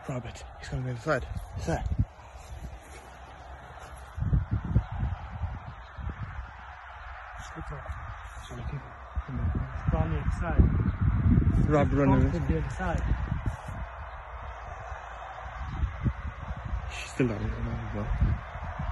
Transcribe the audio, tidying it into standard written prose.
Robert, he's coming to the side. Sir. On the other side. Rob running. To the other side. She's still down as well.